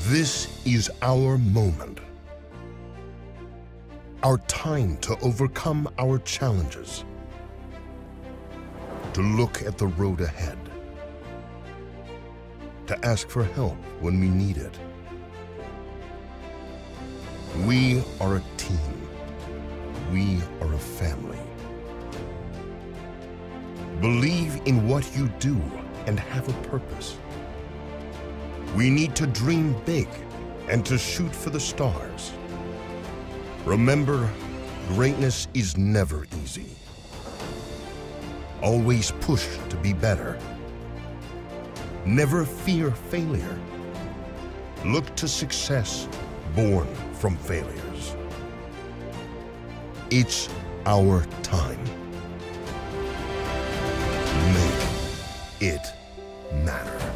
This is our moment. Our time to overcome our challenges. To look at the road ahead. To ask for help when we need it. We are a team. We are a family. Believe in what you do and have a purpose. We need to dream big and to shoot for the stars. Remember, greatness is never easy. Always push to be better. Never fear failure. Look to success born from failures. It's our time. Make it matter.